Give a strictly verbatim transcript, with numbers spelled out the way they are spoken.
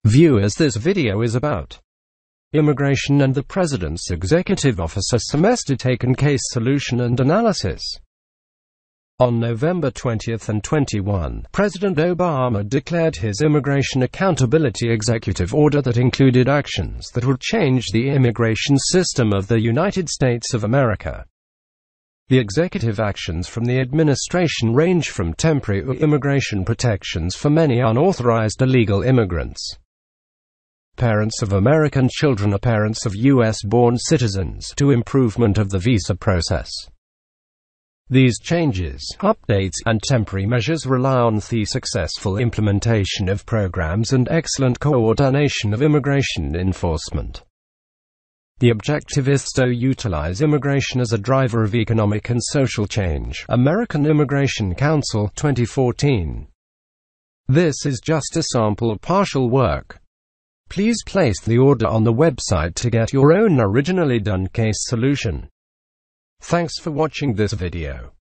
Viewers, this video is about immigration and the President's Executive Officer Semester Taken Case Solution and Analysis. On November twentieth and twenty-first, President Obama declared his Immigration Accountability Executive Order that included actions that would change the immigration system of the United States of America. The executive actions from the administration range from temporary immigration protections for many unauthorized illegal immigrants, parents of American children or parents of U S-born citizens, to improvement of the visa process. These changes, updates, and temporary measures rely on the successful implementation of programs and excellent coordination of immigration enforcement. The objective is to utilize immigration as a driver of economic and social change. American Immigration Council, twenty fourteen. This is just a sample of partial work. Please place the order on the website to get your own originally done case solution. Thanks for watching this video.